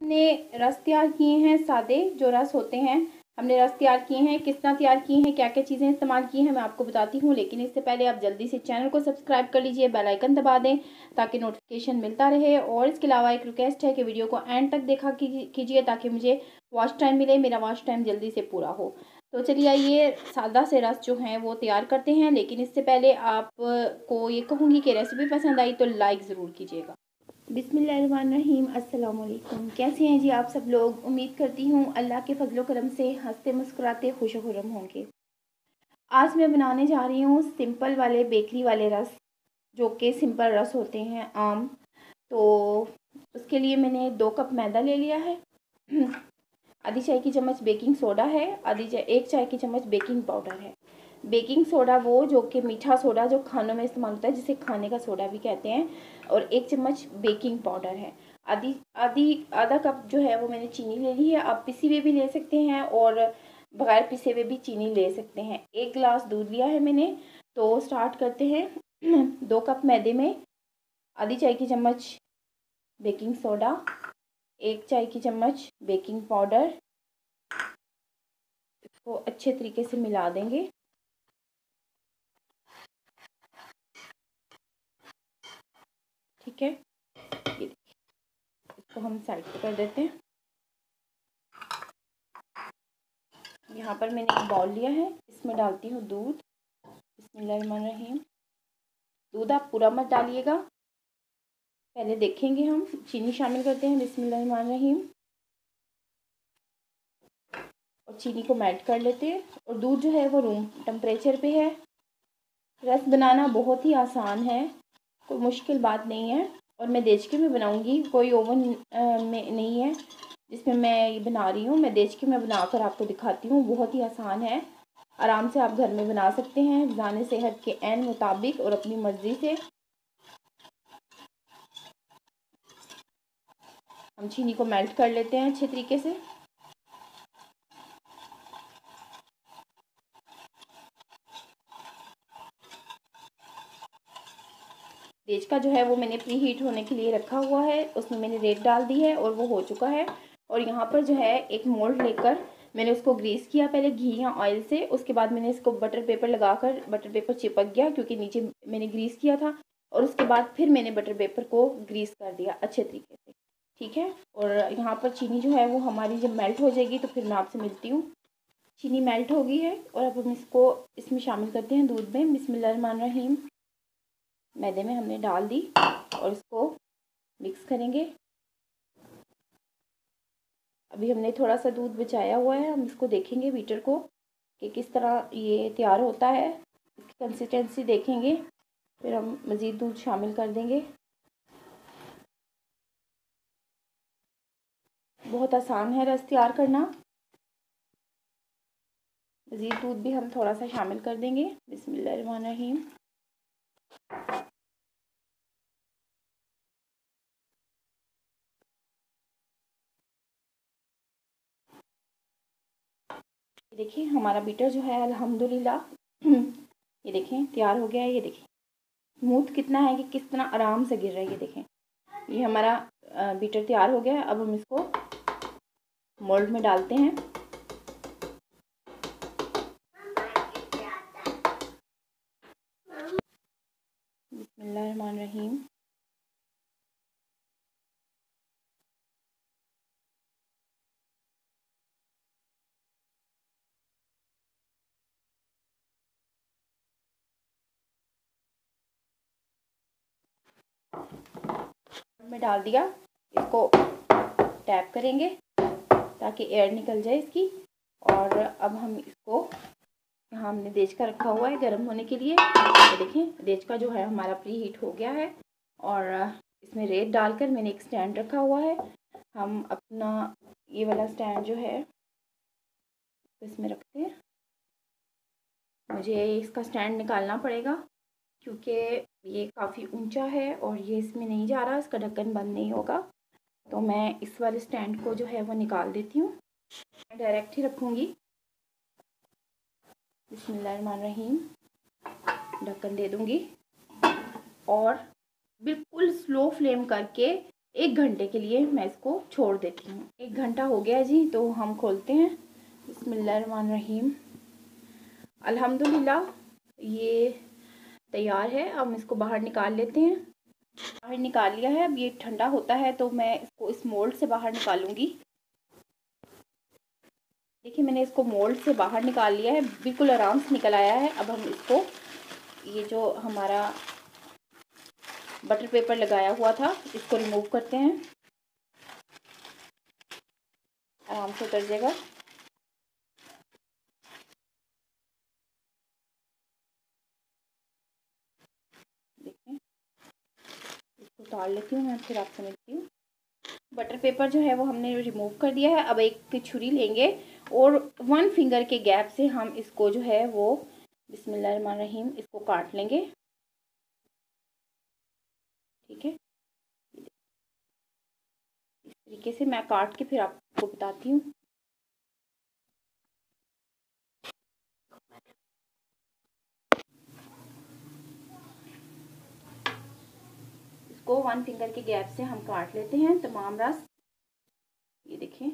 हमने रस तैयार किए हैं, सादे जो रस होते हैं हमने रस तैयार किए हैं। किस तरह तैयार किए हैं, क्या क्या चीज़ें इस्तेमाल की हैं, मैं आपको बताती हूँ। लेकिन इससे पहले आप जल्दी से चैनल को सब्सक्राइब कर लीजिए, बेल आइकन दबा दें ताकि नोटिफिकेशन मिलता रहे। और इसके अलावा एक रिक्वेस्ट है कि वीडियो को एंड तक देखा कीजिए ताकि मुझे वॉच टाइम मिले, मेरा वॉच टाइम जल्दी से पूरा हो। तो चलिए आइए सादा से रस जो हैं वो तैयार करते हैं। लेकिन इससे पहले आपको ये कहूँगी कि रेसिपी पसंद आई तो लाइक ज़रूर कीजिएगा। बिस्मिल्लाहिर्रहमानिर्रहीम, अस्सलाम वालेकुम। कैसे हैं जी आप सब लोग? उम्मीद करती हूँ अल्लाह के फजलो करम से हंसते मुस्कुराते खुश खुर्रम होंगे। आज मैं बनाने जा रही हूँ सिंपल वाले बेकरी वाले रस, जो कि सिंपल रस होते हैं आम। तो उसके लिए मैंने 2 कप मैदा ले लिया है, आधी चाय की चम्मच बेकिंग सोडा है, 1 चाय की चम्मच बेकिंग पाउडर है। बेकिंग सोडा वो जो कि मीठा सोडा जो खानों में इस्तेमाल होता है, जिसे खाने का सोडा भी कहते हैं। और 1 चम्मच बेकिंग पाउडर है। आधा कप जो है वो मैंने चीनी ले ली है। आप पिसी हुए भी ले सकते हैं और बगैर पिसे हुए भी चीनी ले सकते हैं। 1 गिलास दूध लिया है मैंने। तो स्टार्ट करते हैं। 2 कप मैदे में आधी चाय की चम्मच बेकिंग सोडा, 1 चाय की चम्मच बेकिंग पाउडर, इसको अच्छे तरीके से मिला देंगे। ठीक है, ये देखिए, इसको हम साइड पे कर देते हैं। यहाँ पर मैंने एक बाउल लिया है, इसमें डालती हूँ दूध। बिस्मिल्लाहिर्रहमानिर्रहीम। दूध आप पूरा मत डालिएगा, पहले देखेंगे हम। चीनी शामिल करते हैं, बिस्मिल्लाहिर्रहमानिर्रहीम। और चीनी को मेल्ट कर लेते हैं। और दूध जो है वो रूम टेम्परेचर पे है। रस बनाना बहुत ही आसान है, कोई मुश्किल बात नहीं है। और मैं देचके में बनाऊंगी, कोई ओवन में नहीं है जिसमें मैं ये बना रही हूँ। मैं देचके में बनाकर आपको दिखाती हूँ। बहुत ही आसान है, आराम से आप घर में बना सकते हैं, ज़ाने सेहत के ऐन मुताबिक और अपनी मर्ज़ी से। हम चीनी को मेल्ट कर लेते हैं अच्छे तरीके से। तेज का जो है वो मैंने प्री हीट होने के लिए रखा हुआ है, उसमें मैंने रेत डाल दी है और वो हो चुका है। और यहाँ पर जो है एक मोल्ड लेकर मैंने उसको ग्रीस किया, पहले घी या ऑयल से। उसके बाद मैंने इसको बटर पेपर लगाकर, बटर पेपर चिपक गया क्योंकि नीचे मैंने ग्रीस किया था। और उसके बाद फिर मैंने बटर पेपर को ग्रीस कर दिया अच्छे तरीके से। ठीक है, और यहाँ पर चीनी जो है वो हमारी जब मेल्ट हो जाएगी तो फिर मैं आपसे मिलती हूँ। चीनी मेल्ट हो गई है और अब हम इसको इसमें शामिल करते हैं दूध में। बिस्मिल्लाहिर्रहमानिर्रहीम। मैदे में हमने डाल दी और इसको मिक्स करेंगे। अभी हमने थोड़ा सा दूध बचाया हुआ है, हम इसको देखेंगे बीटर को कि किस तरह ये तैयार होता है। इसकी कंसिस्टेंसी देखेंगे, फिर हम मज़ीद दूध शामिल कर देंगे। बहुत आसान है रस तैयार करना। मज़ीद दूध भी हम थोड़ा सा शामिल कर देंगे। बिस्मिल्लाहिर्रहमानिर्रहीम। ये देखिए हमारा बीटर जो है अल्हम्दुलिल्लाह ये देखें तैयार हो गया है। ये देखिए स्मूथ कितना है कि किस तरह आराम से गिर रहा है। ये देखें, ये हमारा बीटर तैयार हो गया है। अब हम इसको मोल्ड में डालते हैं। बिस्मिल्लाहिर्रहमानिर्रहीम। में डाल दिया, इसको टैप करेंगे ताकि एयर निकल जाए इसकी। और अब हम इसको, यहाँ हमने देच का रखा हुआ है गर्म होने के लिए। ये देखें देच का जो है हमारा प्री हीट हो गया है। और इसमें रेत डालकर मैंने एक स्टैंड रखा हुआ है। हम अपना ये वाला स्टैंड जो है इसमें रखते हैं। मुझे इसका स्टैंड निकालना पड़ेगा क्योंकि ये काफ़ी ऊंचा है और ये इसमें नहीं जा रहा, इसका ढक्कन बंद नहीं होगा। तो मैं इस वाले स्टैंड को जो है वो निकाल देती हूँ, डायरेक्ट ही रखूँगी। बिस्मिल्लाहिर्रहमानिर्रहीम। ढक्कन दे दूँगी और बिल्कुल स्लो फ्लेम करके 1 घंटे के लिए मैं इसको छोड़ देती हूँ। 1 घंटा हो गया जी, तो हम खोलते हैं। बिस्मिल्लाहिर्रहमानिर्रहीम। अल्हम्दुलिल्लाह ये तैयार है। अब हम इसको बाहर निकाल लेते हैं। बाहर निकाल लिया है। अब ये ठंडा होता है तो मैं इसको इस मोल्ड से बाहर निकालूंगी। देखिए मैंने इसको मोल्ड से बाहर निकाल लिया है, बिल्कुल आराम से निकल आया है। अब हम इसको, ये जो हमारा बटर पेपर लगाया हुआ था, इसको रिमूव करते हैं। आराम से उतर जाएगा। देखिए इसको उतार लेती हूँ मैं, फिर आपसे मिलती हूँ। बटर पेपर जो है वो हमने रिमूव कर दिया है। अब एक छुरी लेंगे और 1 फिंगर के गैप से हम इसको जो है वो बिस्मिल्लाहिर्रहमानिर्रहीम इसको काट लेंगे। ठीक है, इस तरीके से मैं काट के फिर आपको बताती हूँ। इसको 1 फिंगर के गैप से हम काट लेते हैं तमाम रस। ये देखें,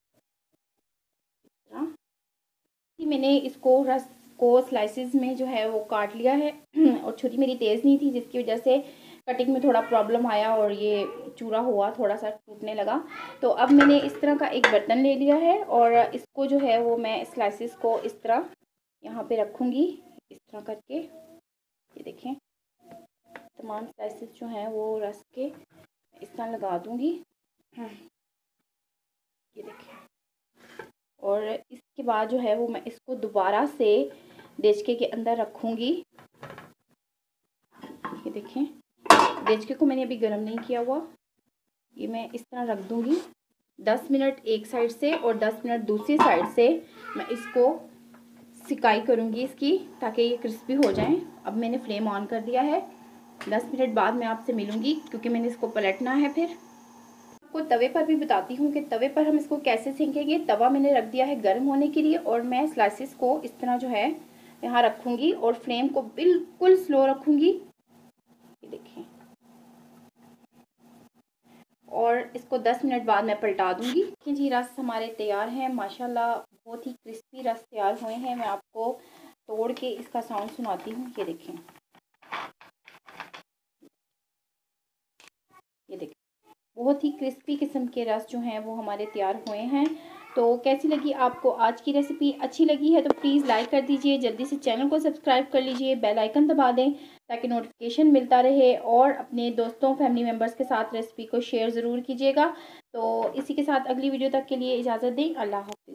मैंने इसको रस को स्लाइसेस में जो है वो काट लिया है और छुरी मेरी तेज़ नहीं थी, जिसकी वजह से कटिंग में थोड़ा प्रॉब्लम आया और ये चूरा हुआ, थोड़ा सा टूटने लगा। तो अब मैंने इस तरह का एक बर्तन ले लिया है और इसको जो है वो मैं स्लाइसेस को इस तरह यहाँ पे रखूँगी, इस तरह करके। ये देखें तमाम स्लाइसेस जो हैं वो रस के इस तरह लगा दूँगी। ये देखें, और इसके बाद जो है वो मैं इसको दोबारा से देचके के अंदर रखूँगी। ये देखें देचके को मैंने अभी गर्म नहीं किया हुआ। ये मैं इस तरह रख दूँगी। 10 मिनट एक साइड से और 10 मिनट दूसरी साइड से मैं इसको सिकाई करूँगी इसकी, ताकि ये क्रिस्पी हो जाएं। अब मैंने फ्लेम ऑन कर दिया है। 10 मिनट बाद मैं आपसे मिलूँगी, क्योंकि मैंने इसको पलटना है। फिर आपको तवे पर भी बताती हूँ कि तवे पर हम इसको कैसे सेंकेंगे। तवा मैंने रख दिया है गर्म होने के लिए और मैं स्लाइसेस को इस तरह जो है यहाँ रखूँगी और फ्लेम को बिल्कुल स्लो रखूँगी। ये देखें, और इसको 10 मिनट बाद मैं पलटा दूँगी। देखिए जी रस हमारे तैयार हैं। माशाल्लाह बहुत ही क्रिस्पी रस तैयार हुए हैं। मैं आपको तोड़ के इसका साउंड सुनाती हूँ। ये देखें, ये देखें बहुत ही क्रिस्पी किस्म के रस जो हैं वो हमारे तैयार हुए हैं। तो कैसी लगी आपको आज की रेसिपी? अच्छी लगी है तो प्लीज़ लाइक कर दीजिए, जल्दी से चैनल को सब्सक्राइब कर लीजिए, बेल आइकन दबा दें ताकि नोटिफिकेशन मिलता रहे, और अपने दोस्तों फैमिली मेम्बर्स के साथ रेसिपी को शेयर ज़रूर कीजिएगा। तो इसी के साथ अगली वीडियो तक के लिए इजाज़त दें। अल्लाह हाफ़िज़।